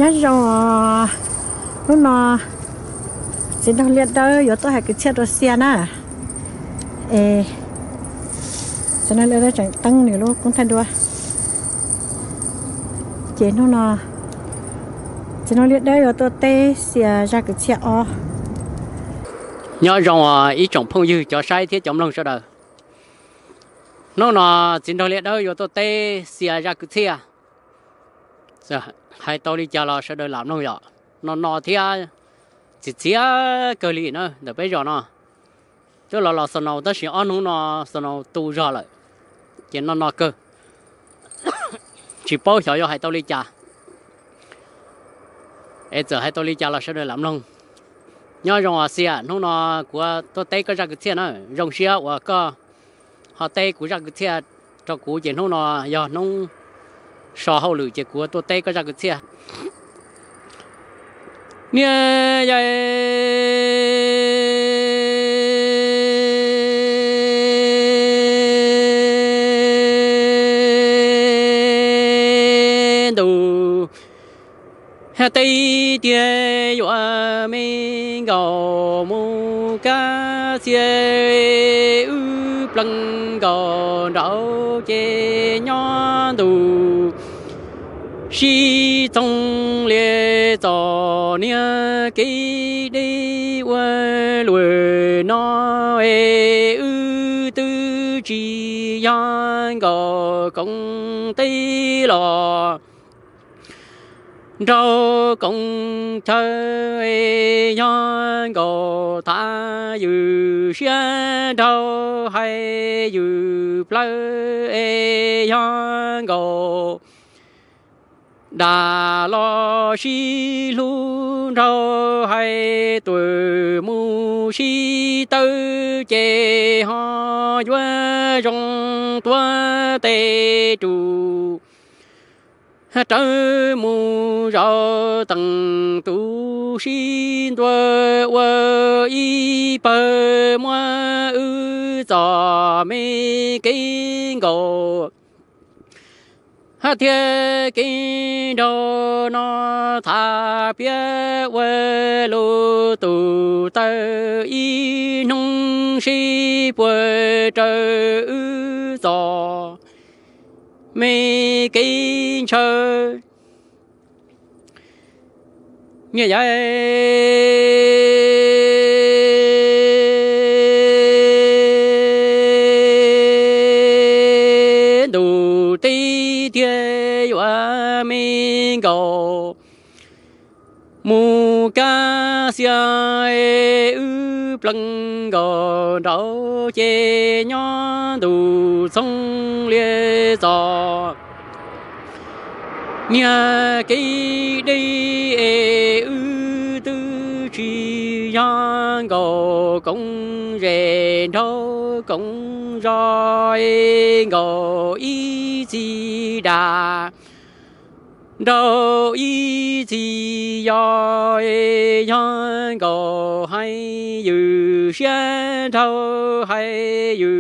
nhớ rồi lúc nào chỉ đang liệt đâu giờ tôi hay cái chiếc đồ xe nè cho nên là chẳng tăng nữa luôn cũng thay đua chỉ nó nào chỉ nó liệt đâu giờ tôi tê xe ra cái chiếc o nhớ rồi ý trọng phong dư cho sai thiết chống lòng sao đời nó là chỉ nó liệt đâu giờ tôi tê xe ra cái chiếc giờ hai tôi đi chờ lo sao đời làm nó vậy nó thì chỉ cái gì nữa để bây giờ nó tức là sau này ta sẽ ăn nó sau này tu ra lại chỉ nó cơ chỉ bao giờ hai tôi đi chờ giờ hai tôi đi chờ là sao đời làm luôn nhớ rằng xe nó của tôi tay cái ra cái xe nữa rong xe và có họ tay của ra cái xe cho của chuyện nó giờ nó sò hậu lử chỉ của tôi tay cái ra cái xe nè vậy đủ hà tây địa yo mình gò mu cá xe u plăng gò đậu chè nhon đủ si trong lệ gió nia kỳ đi qua lùi nó ư tư chỉ yang gò công tây lò rau công chơi yang gò tha yu xian rau hay yu plei yang gò đà lo xi lu rau hay tuổi mu xi tư chè ho yue rong tua tê tru trời mu rau tầng tu xin tua ua y bờ mua ư giò mê kinh gò hát thiên kinh đô nó thà biết quê lô tù tơ y nông si quê trời ư giò mê kinh trời như vậy đủ tí thiên yo mình cầu mù cá xe ư plăng gò đậu chè nhon đủ sông lia giò nhà kỳ đi ư tư chi yang gò công rèn đâu công rồi gò y chi đà đâu y chi yo yang gò hay yu xian đâu hay yu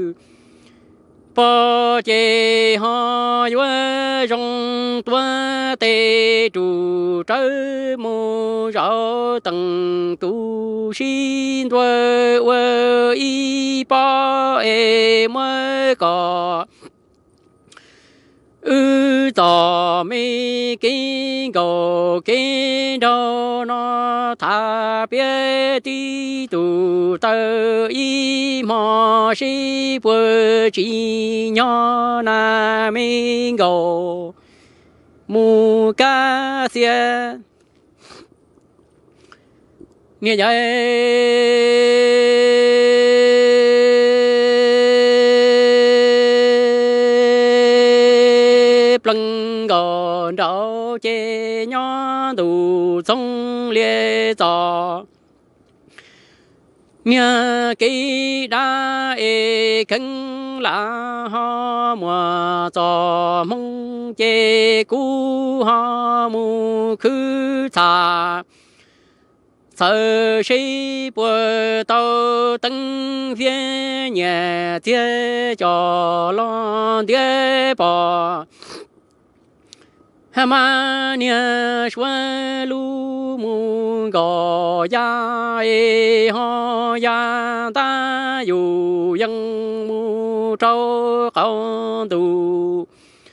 bò chè ho yue rong tua tê tru trời mu rau tầng tu xin tua ue y bò mới có ư tò mi kinh gò kinh đâu nó thà biết đi tu tơ y mò si bơ chỉ nhỏ na mi gò mu cá xe như vậy plăng gò đậu chè nhon đủ sông lia giò nhà kỳ đa khinh là ho mùa giò mông chè cú ho mu khứ xà sợ sĩ bùa tàu tăng viên nhà thiết cho lo thiết bò mà nia xuân lu mu gò ya e ho ya ta yu yang mu trâu cao tu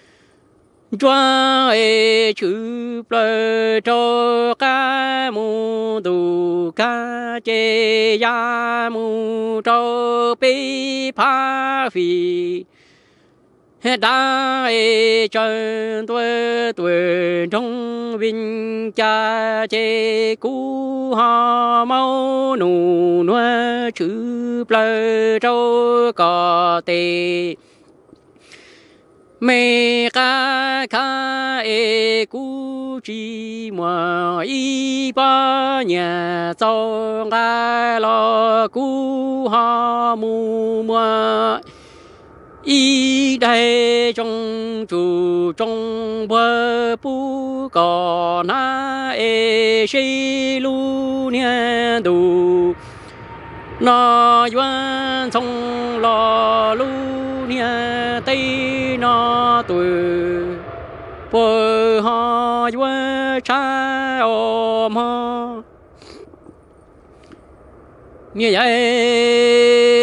choa e chữ ple cho ca mu tu ca chê ya mu trâu pi pa phi đã chân tuổi tuổi trong vinh cha chê cú ha mau nụ nuôi chữ ple trâu cò tê mẹ ca cú chi mà y ba nhà cho ga lo cú ha mu mà y đây trong chủ trong bờ bu cò na si lu nia du na yuan trong lo lu nia tây na tuổi bờ ha yuan cha om ha như vậy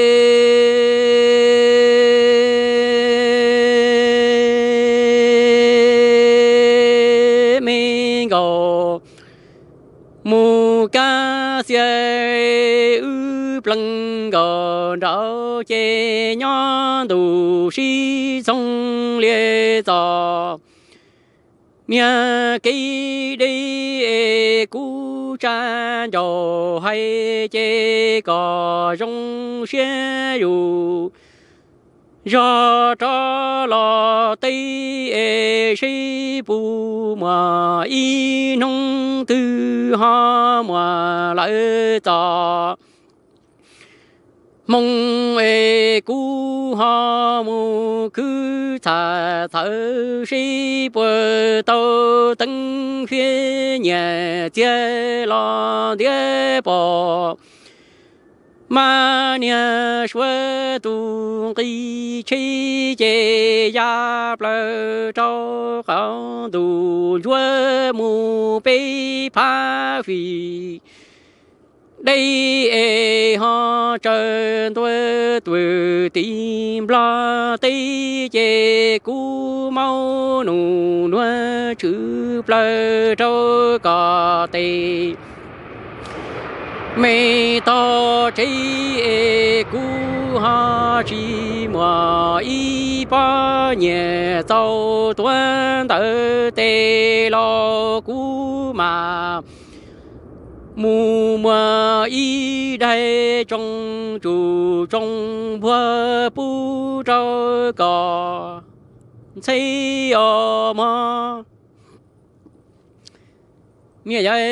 mù ca xe ư plăng gò đảo chê nhon đủ si sông lia giò mía cây đi cú cha giò hay chê cò rong xe ru do cho lo tây si bu mà y nông tư ha mà lại tỏ mong cú ha mu cứ thả thở si bờ tàu tăng phía nhà chia lo địa bỏ mà nhà xuân tu kỳ chi chế ya ple cho cao tu chúa mu bê pa phi đây họ trơn tuổi tuổi tim lo tây chế cú mau nụ nuôi chữ ple cho cả tây mẹ to chi cú ha chi mà y ba nhà tàu tuấn tới tê lo cú mà mù mà y đây trong chủ trong bờ bu trâu cò xây ở mà như vậy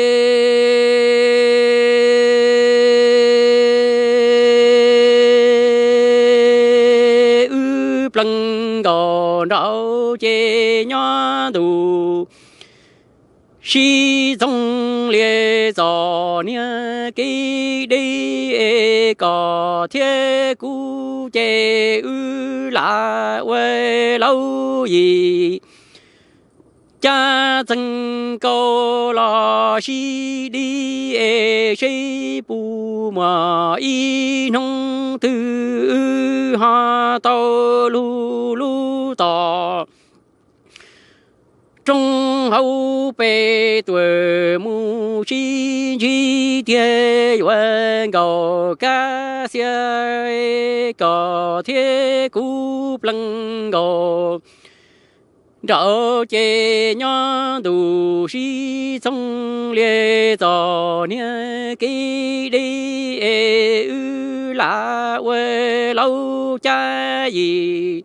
plăng gò đảo chê nhon đủ si dòng lia giò nia kỳ đi cò thế cú chê ư là quê lâu gì cha dân câu lo si đi si bu mà y nông tư ha tàu lu lu tò trong hậu bề tuổi mu chi chi địa yuan cầu ca xe cò thế cú plăng cầu rau chê nhon đủ si sông lia giò nia kỳ đi ư là quê lâu cha gì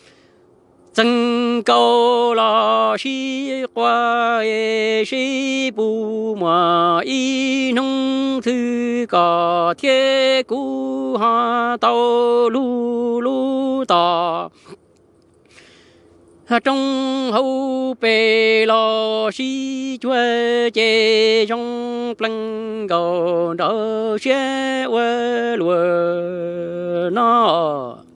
dân câu lo si qua si bu mà y nông thư cò thế cú ha tàu lu lu tò trong hậu bề lo si chúa chê trong plăng gò đỡ xe quê lùa nó